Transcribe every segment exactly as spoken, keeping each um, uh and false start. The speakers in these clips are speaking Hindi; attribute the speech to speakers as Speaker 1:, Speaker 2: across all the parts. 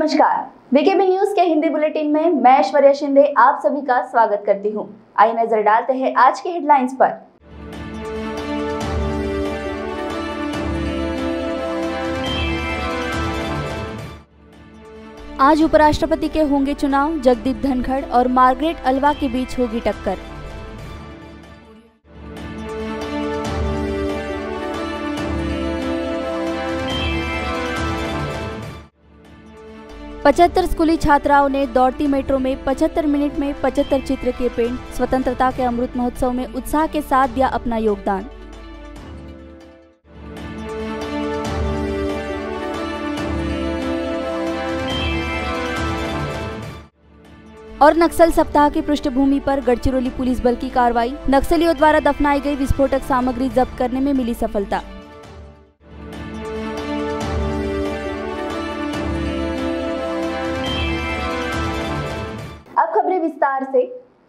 Speaker 1: नमस्कार, वीकेबी न्यूज के हिंदी बुलेटिन में मैं ऐश्वर्या शिंदे आप सभी का स्वागत करती हूं। आइए नजर डालते हैं आज के हेडलाइंस पर। आज उपराष्ट्रपति के होंगे चुनाव, जगदीप धनखड़ और मार्गरेट अल्वा के बीच होगी टक्कर। पचहत्तर स्कूली छात्राओं ने दौड़ती मेट्रो में पचहत्तर मिनट में पचहत्तर चित्र किए पेंट। स्वतंत्रता के अमृत महोत्सव में उत्साह के साथ दिया अपना योगदान। और नक्सल सप्ताह की पृष्ठभूमि पर गढ़चिरौली पुलिस बल की कार्रवाई। नक्सलियों द्वारा दफनाई गई विस्फोटक सामग्री जब्त करने में मिली सफलता। अब खबरें विस्तार से।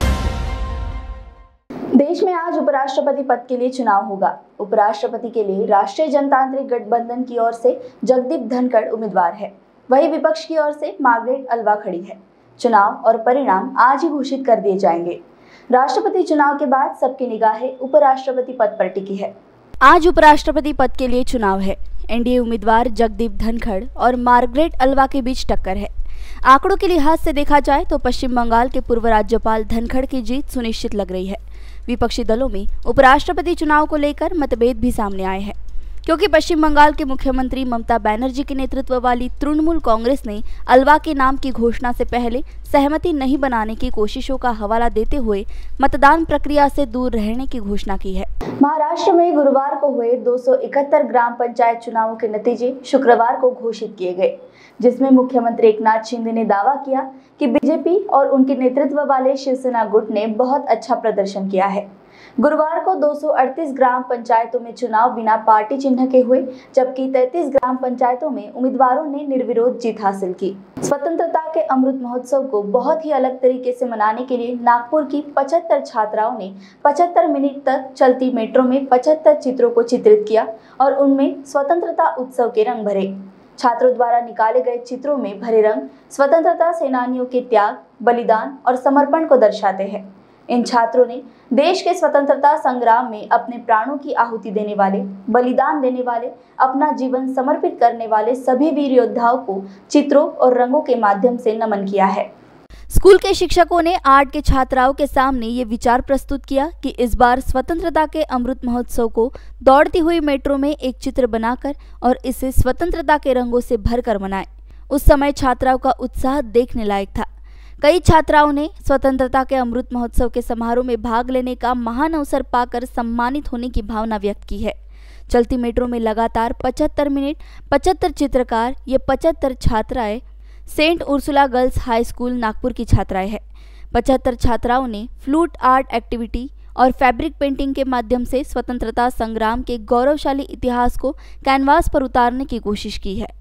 Speaker 1: देश में आज उपराष्ट्रपति पद के लिए चुनाव होगा। उपराष्ट्रपति के लिए राष्ट्रीय जनतांत्रिक गठबंधन की ओर से जगदीप धनखड़ उम्मीदवार है, वहीं विपक्ष की ओर से मार्गरेट अल्वा खड़ी है। चुनाव और परिणाम आज ही घोषित कर दिए जाएंगे। राष्ट्रपति चुनाव के बाद सबकी निगाहें उपराष्ट्रपति पद पर टिकी है। आज उपराष्ट्रपति पद के लिए चुनाव है। एनडीए उम्मीदवार जगदीप धनखड़ और मार्गरेट अल्वा के बीच टक्कर है। आंकड़ों के लिहाज से देखा जाए तो पश्चिम बंगाल के पूर्व राज्यपाल धनखड़ की जीत सुनिश्चित लग रही है। विपक्षी दलों में उपराष्ट्रपति चुनाव को लेकर मतभेद भी सामने आए हैं, क्योंकि पश्चिम बंगाल के मुख्यमंत्री ममता बनर्जी के नेतृत्व वाली तृणमूल कांग्रेस ने अल्वा के नाम की घोषणा से पहले सहमति नहीं बनाने की कोशिशों का हवाला देते हुए मतदान प्रक्रिया से दूर रहने की घोषणा की है। महाराष्ट्र में गुरुवार को हुए दो सौ इकहत्तर ग्राम पंचायत चुनावों के नतीजे शुक्रवार को घोषित किए गए, जिसमें मुख्यमंत्री एकनाथ शिंदे ने दावा किया कि बीजेपी और उनके नेतृत्व वाले शिवसेना गुट ने बहुत अच्छा प्रदर्शन किया है। गुरुवार को दो सौ अड़तीस ग्राम पंचायतों में चुनाव बिना पार्टी चिन्ह के हुए, जबकि तैंतीस ग्राम पंचायतों में उम्मीदवारों ने निर्विरोध जीत हासिल की। स्वतंत्रता के अमृत महोत्सव को बहुत ही अलग तरीके से मनाने के लिए नागपुर की पचहत्तर छात्राओं ने पचहत्तर मिनट तक चलती मेट्रो में पचहत्तर चित्रों को चित्रित किया और उनमें स्वतंत्रता उत्सव के रंग भरे। छात्रों द्वारा निकाले गए चित्रों में भरे रंग स्वतंत्रता सेनानियों के त्याग, बलिदान और समर्पण को दर्शाते हैं। इन छात्रों ने देश के स्वतंत्रता संग्राम में अपने प्राणों की आहुति देने वाले, बलिदान देने वाले, अपना जीवन समर्पित करने वाले सभी वीर योद्धाओं को चित्रों और रंगों के माध्यम से नमन किया है। स्कूल के शिक्षकों ने आर्ट के छात्राओं के सामने ये विचार प्रस्तुत किया कि इस बार स्वतंत्रता के अमृत महोत्सव को दौड़ती हुई मेट्रो में एक चित्र बनाकर और इसे स्वतंत्रता के रंगों से भरकर मनाएं। उस समय छात्राओं का उत्साह देखने लायक था। कई छात्राओं ने स्वतंत्रता के अमृत महोत्सव के समारोह में भाग लेने का महान अवसर पाकर सम्मानित होने की भावना व्यक्त की है। चलती मेट्रो में लगातार पचहत्तर मिनट पचहत्तर चित्रकार, ये पचहत्तर छात्राएं saint Ursula girls high school Nagpur की छात्राएं हैं। पचहत्तर छात्राओं ने फ्लूट आर्ट एक्टिविटी और फैब्रिक पेंटिंग के माध्यम से स्वतंत्रता संग्राम के गौरवशाली इतिहास को कैनवास पर उतारने की कोशिश की है।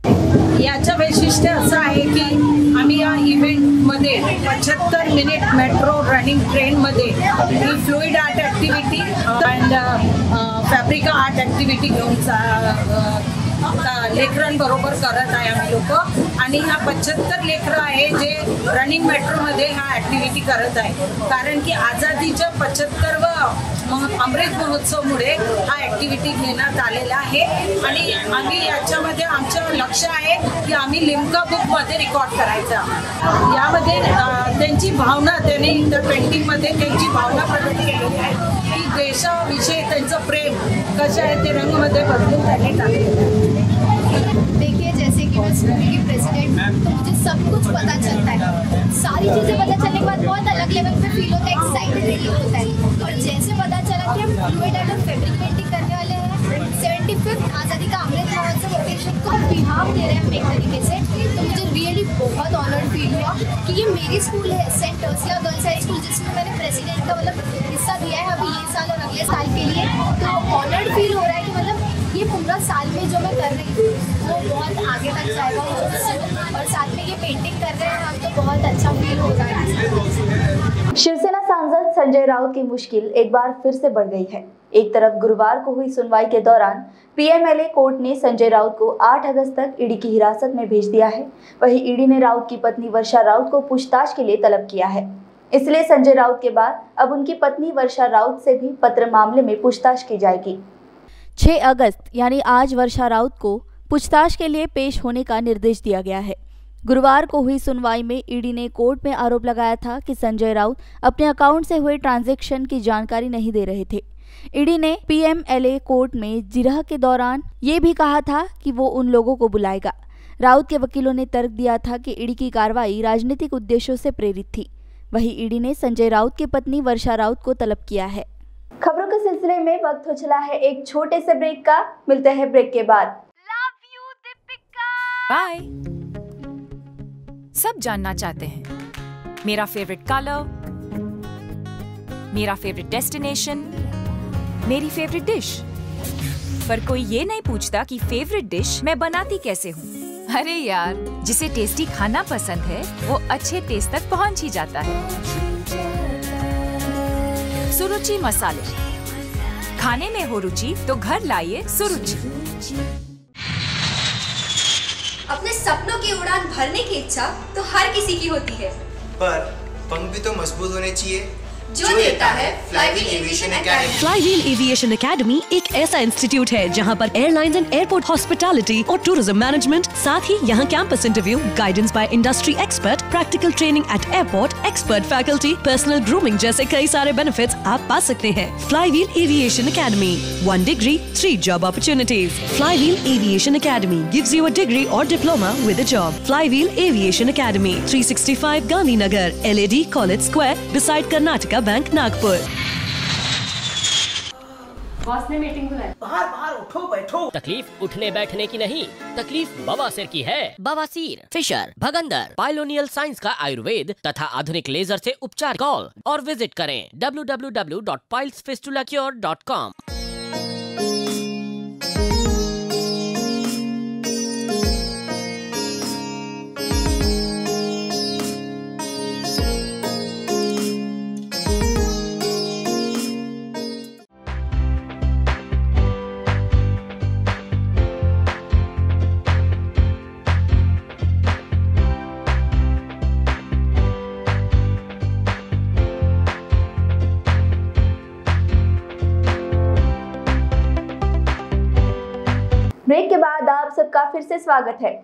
Speaker 2: याचं वैशिष्ट्य असं आहे की आम्ही या इव्हेंटमध्ये पचहत्तर मिनिट मेट्रो रनिंग ट्रेनमध्ये ही fluid art activity and fabric art activity घेऊन लेकरांबरोबर करत आहे आम्ही लोक। आणि ह्या पचहत्तर लेकरं आहे जे रनिंग मेट्रोमध्ये ह्या ॲक्टिव्हिटी करत आहे, कारण की आझादीच्या पचहत्तरवं अमृत महोत्सवमुळे हा ॲक्टिव्हिटी घेण्यात आलेला आहे। आणि आम्ही याच्यामध्ये आमचं लक्ष आहे की आम्ही लिम्का बुकमध्ये रेकॉर्ड करायचा। यामध्ये त्यांची भावना त्यांनी त्या पेंटिंगमध्ये त्यांची भावना प्रकट केलेली आहे की देशाविषयी त्यांचं प्रेम कसं आहे ते रंगमध्ये बदलून त्यांनी टाकलेलं आहे।
Speaker 3: देखिए, जैसे कि मैं स्कूल की प्रेसिडेंट, तो मुझे सब कुछ पता चलता है। सारी चीज़ें पता चलने के बाद बहुत अलग लेवल पे फील होता है, एक्साइटेड होता है। और जैसे पता चला कि हम फ्लूइड आर्ट और फैब्रिक पेंटिंग करने वाले हैं, सेवेंटी फिफ्थ आज़ादी का अमृत महोत्सव ओकेजन को बिहाफ दे रहे हैं हम एक तरीके से, तो मुझे रियली बहुत ऑनर्ड फील हुआ कि ये मेरी स्कूल है, saint Ursula girls high school, जिसमें मैंने प्रेसिडेंट का मतलब हिस्सा दिया है अभी ये साल और अगले साल के लिए। तो ऑनर्ड फील हो रहा है कि मतलब ये पूरा साल में जो मैं कर रही हूँ वो बहुत आगे तक जाएगा, और साथ में ये पेंटिंग कर रहे हैं हम, तो बहुत अच्छा फील हो रहा है।
Speaker 1: शिवसेना सांसद संजय राउत की मुश्किल एक बार फिर से बढ़ गई है। एक तरफ गुरुवार को हुई सुनवाई के दौरान पीएमएलए कोर्ट ने संजय राउत को आठ अगस्त तक ईडी की हिरासत में भेज दिया है। वहीं ईडी ने राउत की पत्नी वर्षा राउत को पूछताछ के लिए तलब किया है। इसलिए संजय राउत के बाद अब उनकी पत्नी वर्षा राउत से भी पत्र मामले में पूछताछ की जाएगी। छह अगस्त यानी आज वर्षा राउत को पूछताछ के लिए पेश होने का निर्देश दिया गया है। गुरुवार को हुई सुनवाई में ईडी ने कोर्ट में आरोप लगाया था कि संजय राउत अपने अकाउंट से हुए ट्रांजैक्शन की जानकारी नहीं दे रहे थे। ईडी ने पीएमएलए कोर्ट में जिरह के दौरान ये भी कहा था कि वो उन लोगों को बुलाएगा। राउत के वकीलों ने तर्क दिया था कि ईडी की कार्रवाई राजनीतिक उद्देश्यों से प्रेरित थी। वहीं ईडी ने संजय राउत की पत्नी वर्षा राउत को तलब किया है। खबरों के सिलसिले में वक्त हो चला है एक छोटे से ब्रेक का। मिलते हैं ब्रेक के बाद।
Speaker 4: Love you Deepika. बाय। सब जानना चाहते हैं मेरा फेवरेट कलर, मेरा फेवरेट डेस्टिनेशन, मेरी फेवरेट डिश, पर कोई ये नहीं पूछता कि फेवरेट डिश मैं बनाती कैसे हूँ। अरे यार, जिसे टेस्टी खाना पसंद है वो अच्छे टेस्ट तक पहुँच ही जाता है। सुरुचि मसाले, खाने में हो रुचि तो घर लाइए सुरुचि।
Speaker 5: अपने सपनों की उड़ान भरने की इच्छा तो हर किसी की होती है, पर पंख भी तो मजबूत होने चाहिए, जो देता है Flywheel Aviation Academy.
Speaker 6: Flywheel Aviation Academy एक ऐसा इंस्टीट्यूट है जहां पर एयरलाइंस एंड एयरपोर्ट हॉस्पिटैलिटी और टूरिज्म मैनेजमेंट, साथ ही यहां campus interview, guidance by industry expert, practical training at airport, expert faculty, personal grooming जैसे कई सारे बेनिफिट्स आप पा सकते हैं। Flywheel Aviation Academy, one degree three job opportunities. Flywheel Aviation Academy gives you a degree और diploma with a job. Flywheel Aviation academy, three sixty five Gandhinagar, LAD college square, beside Karnataka bank, Nagpur.
Speaker 7: Boss ने मीटिंग बुलाई।
Speaker 8: बाहर बाहर उठो बैठो।
Speaker 9: तकलीफ उठने बैठने की नहीं, तकलीफ बवासीर की है। बवासीर, फिशर, भगंदर, पाइलोनियल साइंस का आयुर्वेद तथा आधुनिक लेजर से उपचार। कॉल और विजिट करें W W W dot piles fistula cure dot com.
Speaker 1: Break के बाद आप सबका फिर से स्वागत है।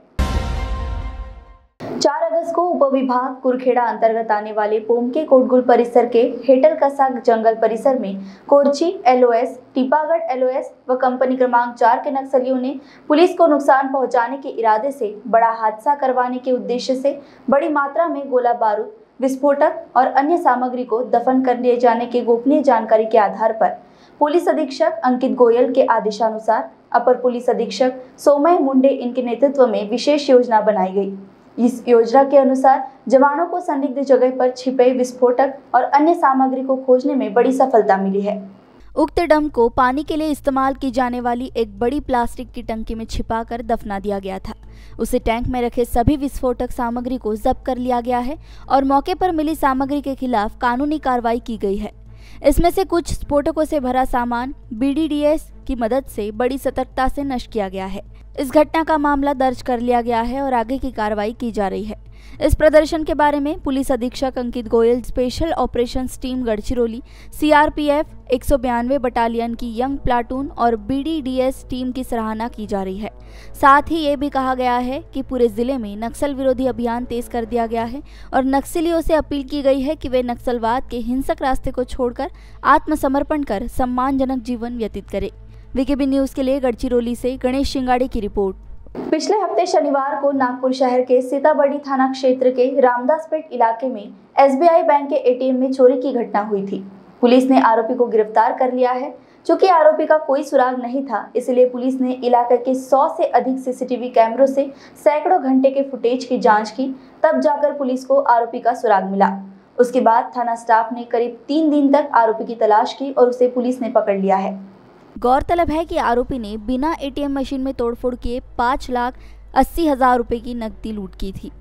Speaker 1: चार अगस्त को उपविभाग कुरखेड़ा अंतर्गत आने वाले पोमके कोटगुल परिसर के हेटल कसा जंगल परिसर में कोरची एलओएस, टीपागढ़ एलओएस व कंपनी क्रमांक चार के नक्सलियों ने पुलिस को नुकसान पहुंचाने के इरादे से बड़ा हादसा करवाने के उद्देश्य से बड़ी मात्रा में गोला बारूद, विस्फोटक और अन्य सामग्री को दफन कर लिए जाने के गोपनीय जानकारी के आधार पर पुलिस अधीक्षक अंकित गोयल के आदेशानुसार अपर पुलिस अधीक्षक सोमय मुंडे इनके नेतृत्व में विशेष योजना बनाई गई। इस योजना के अनुसार जवानों को संदिग्ध जगह पर छिपे विस्फोटक और अन्य सामग्री को खोजने में बड़ी सफलता मिली है। उक्त डम को पानी के लिए इस्तेमाल की जाने वाली एक बड़ी प्लास्टिक की टंकी में छिपाकर दफना दिया गया था। उसे टैंक में रखे सभी विस्फोटक सामग्री को जब्त कर लिया गया है और मौके पर मिली सामग्री के खिलाफ कानूनी कार्रवाई की गई है। इसमें से कुछ स्फोटकों से भरा सामान बीडीडीएस की मदद से बड़ी सतर्कता से नष्ट किया गया है। इस घटना का मामला दर्ज कर लिया गया है और आगे की कार्रवाई की जा रही है। इस प्रदर्शन के बारे में पुलिस अधीक्षक Ankit Goyal, special operations team Gadchiroli, CRPF एक सौ बयानवे बटालियन की यंग प्लाटून और बीडीडीएस टीम की सराहना की जा रही है। साथ ही ये भी कहा गया है कि पूरे जिले में नक्सल विरोधी अभियान तेज कर दिया गया है और नक्सलियों से अपील की गई है कि वे नक्सलवाद के हिंसक रास्ते को छोड़कर आत्मसमर्पण कर सम्मानजनक जीवन व्यतीत करें। वीकेबी न्यूज के लिए गढ़चिरौली से गणेश शिंगाड़े की रिपोर्ट। पिछले हफ्ते शनिवार को नागपुर शहर के सीताबड़ी थाना क्षेत्र के रामदासपेट इलाके में एसबीआई बैंक के एटीएम में चोरी की घटना हुई थी। पुलिस ने आरोपी को गिरफ्तार कर लिया है। चूंकि आरोपी का कोई सुराग नहीं था, इसलिए पुलिस ने इलाके के सौ से अधिक सीसीटीवी कैमरों से सैकड़ों घंटे के फुटेज की जांच की, तब जाकर पुलिस को आरोपी का सुराग मिला। उसके बाद थाना स्टाफ ने करीब तीन दिन तक आरोपी की तलाश की और उसे पुलिस ने पकड़ लिया है। गौरतलब है कि आरोपी ने बिना एटीएम मशीन में तोड़फोड़ किए पाँच लाख अस्सी हजार रुपए की नकदी लूट की थी।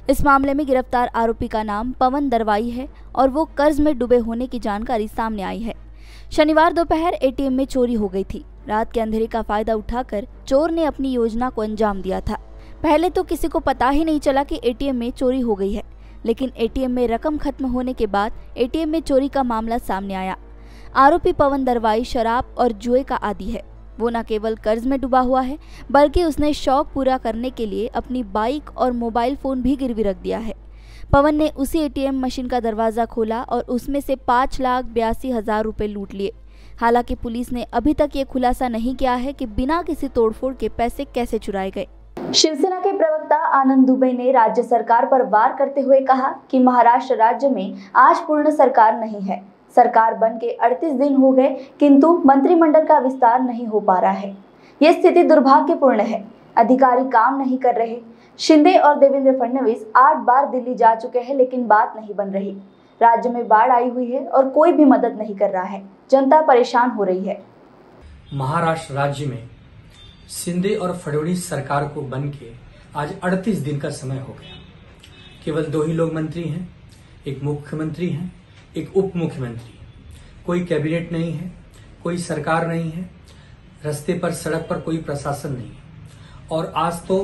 Speaker 1: इस मामले में गिरफ्तार आरोपी का नाम पवन दरवाई है और वो कर्ज में डूबे होने की जानकारी सामने आई है। शनिवार दोपहर एटीएम में चोरी हो गई थी। रात के अंधेरे का फायदा उठाकर चोर ने अपनी योजना को अंजाम दिया था। पहले तो किसी को पता ही नहीं चला कि एटीएम में चोरी हो गई है, लेकिन एटीएम में रकम खत्म होने के बाद एटीएम में चोरी का मामला सामने आया। आरोपी पवन दरवाई शराब और जुए का आदी है। वो न केवल कर्ज में डूबा हुआ है, बल्कि उसने शौक पूरा करने के लिए अपनी बाइक और मोबाइल फोन भी गिरवी रख दिया है। पवन ने उसी एटीएम मशीन का दरवाजा खोला और उसमें से पाँच लाख बयासी हजार रुपए लूट लिए। हालांकि पुलिस ने अभी तक ये खुलासा नहीं किया है कि बिना किसी तोड़फोड़ के पैसे कैसे चुराए गए। शिवसेना के प्रवक्ता आनंद दुबे ने राज्य सरकार पर वार करते हुए कहा कि महाराष्ट्र राज्य में आज पूर्ण सरकार नहीं है। सरकार बन के अड़तीस दिन हो गए, किंतु मंत्रिमंडल का विस्तार नहीं हो पा रहा है। ये स्थिति दुर्भाग्यपूर्ण है। अधिकारी काम नहीं कर रहे। शिंदे और देवेंद्र फडणवीस आठ बार दिल्ली जा चुके हैं, लेकिन बात नहीं बन रही। राज्य में बाढ़ आई हुई है और कोई भी मदद नहीं कर रहा है। जनता परेशान हो रही है।
Speaker 8: महाराष्ट्र राज्य में शिंदे और फडणवीस सरकार को बन के आज अड़तीस दिन का समय हो गया। केवल दो ही लोग मंत्री हैं, एक मुख्यमंत्री हैं, एक उप मुख्यमंत्री। कोई कैबिनेट नहीं है, कोई सरकार नहीं है, रास्ते पर सड़क पर कोई प्रशासन नहीं है। और आज तो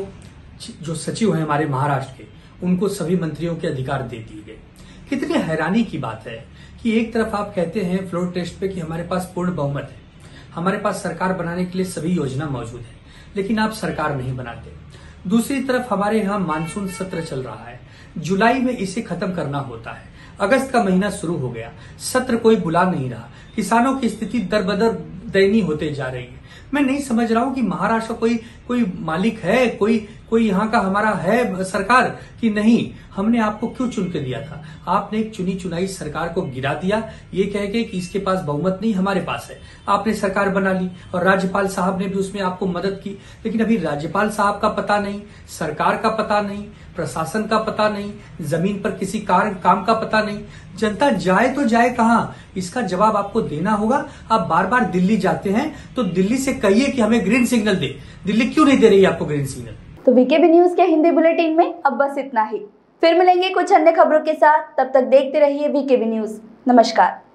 Speaker 8: जो सचिव हैं हमारे महाराष्ट्र के, उनको सभी मंत्रियों के अधिकार दे दिए गए। कितनी हैरानी की बात है कि एक तरफ आप कहते हैं फ्लोर टेस्ट पे कि हमारे पास पूर्ण बहुमत है, हमारे पास सरकार बनाने के लिए सभी योजना मौजूद है, लेकिन आप सरकार नहीं बनाते। दूसरी तरफ हमारे यहाँ मानसून सत्र चल रहा है, जुलाई में इसे खत्म करना होता है। अगस्त का महीना शुरू हो गया, सत्र कोई बुला नहीं रहा। किसानों की स्थिति दर बदर दयनीय होते जा रही है। मैं नहीं समझ रहा हूं कि महाराष्ट्र कोई कोई मालिक है, कोई कोई यहाँ का हमारा है सरकार कि नहीं। हमने आपको क्यों चुन के दिया था? आपने एक चुनी चुनाई सरकार को गिरा दिया, ये कह के कि इसके पास बहुमत नहीं, हमारे पास है। आपने सरकार बना ली और राज्यपाल साहब ने भी उसमें आपको मदद की, लेकिन अभी राज्यपाल साहब का पता नहीं, सरकार का पता नहीं, प्रशासन का पता नहीं, जमीन पर किसी कार काम का पता नहीं। जनता जाए तो जाए कहां? इसका जवाब आपको देना होगा। आप बार बार दिल्ली जाते हैं तो दिल्ली से कहिए कि हमें ग्रीन सिग्नल दे। दिल्ली क्यों नहीं दे रही आपको ग्रीन सिग्नल?
Speaker 1: तो वीकेबी न्यूज के हिंदी बुलेटिन में अब बस इतना ही। फिर मिलेंगे कुछ अन्य खबरों के साथ। तब तक देखते रहिए वीकेबी न्यूज। नमस्कार।